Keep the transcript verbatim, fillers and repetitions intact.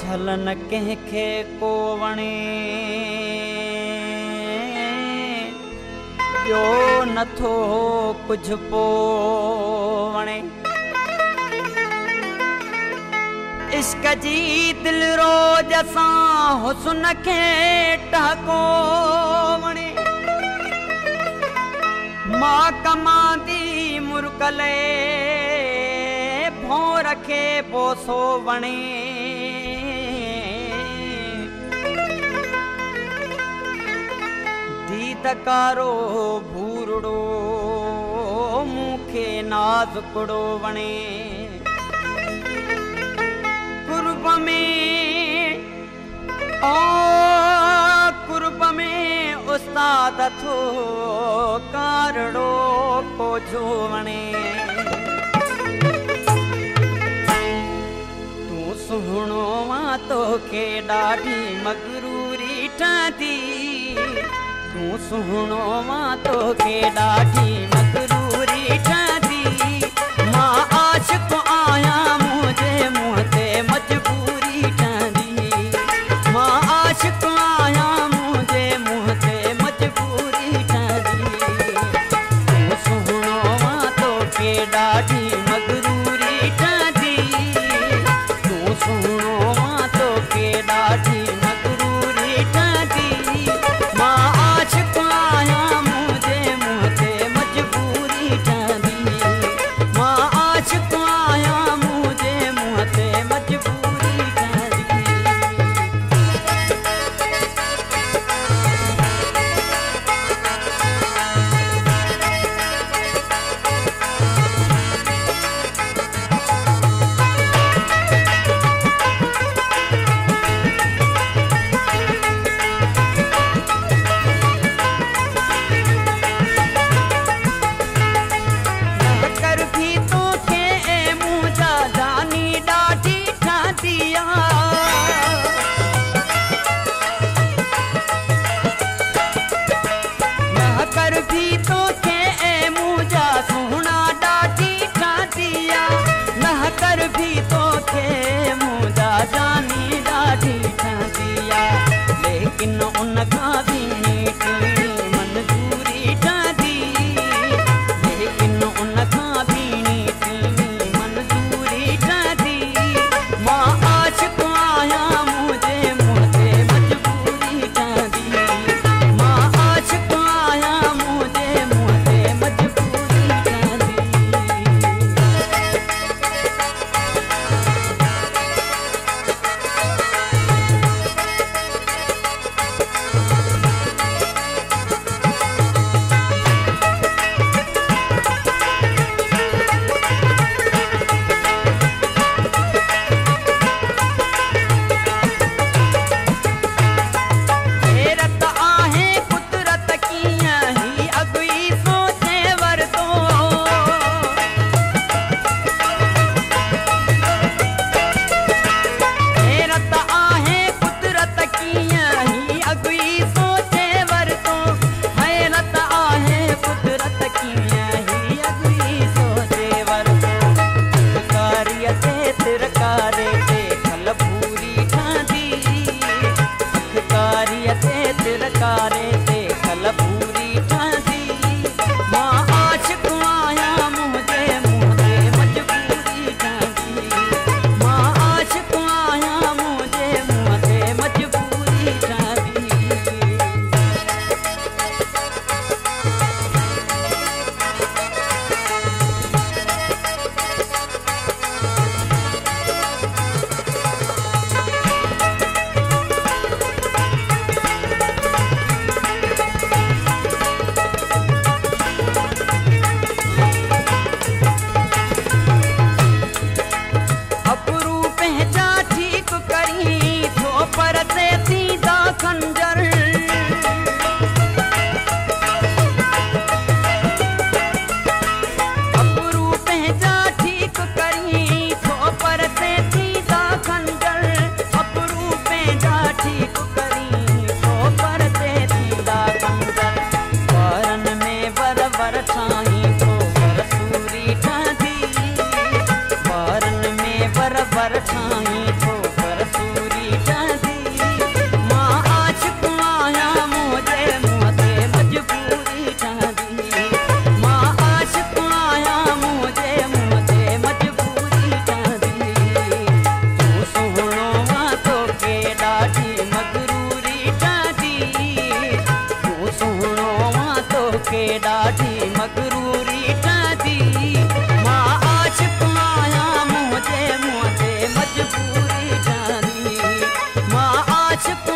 छलन कंहिंखे को वणे ॿियो नथो कुझु पोइ वणे। इश्क जी दिल रोज सां हुस्न खे टहको वणे। मां कमांदी मुरकले भोर खे बोसो वणे। दीदकारो भूरड़ो मूंखे नाज़ुकड़ो वणे। कुर्ब में ओ कुर्ब में उस्ताद थो कारड़ो कोझो वणे। तूं सुहिणो मां तोखे ॾाढी मगरूरी ठहंदी। तूं सुहिणो मां तोखे ॾाढी मगरूरी ठहंदी। मां आशिक़ आहियां मुंहिंजे मुंहं ते मजबूरी ठहंदी। मां आशिक़ आहियां मुंहिंजे मुंहं ते मजबूरी ठहंदी। तूं सुहिणो मां तोखे ॾाढी मगरूरी ठहंदी। तूं सुहिणो मां तोखे ॾाढी मगरूरी ठहंदी। मां आशिक़ आहियां मुंहिंजे मुंहं ते मजबूरी ठहंदी। मां आशिक़ आहियां मुंहिंजे मुंहं ते मजबूरी ठहंदी। लेकिन उन खां भी नीटी मंजूरी ठहंदी। लेकिन उन खां भी नीटी मंजूरी ठहंदी। मां आशिक़ आहियां मुंहिंजे मुंहं ते मजबूरी ठहंदी। मां आशिक़ आहियां मुंहिंजे मुंहं ते मजबूरी ठहंदी। वर ठाई थो पर सूरी ॾाढी मगरूरी ठहंदी मां आशिक़ आहियां मुंहिंजे मुंहिंजे मजबूरी ठहंदी मां आशिक़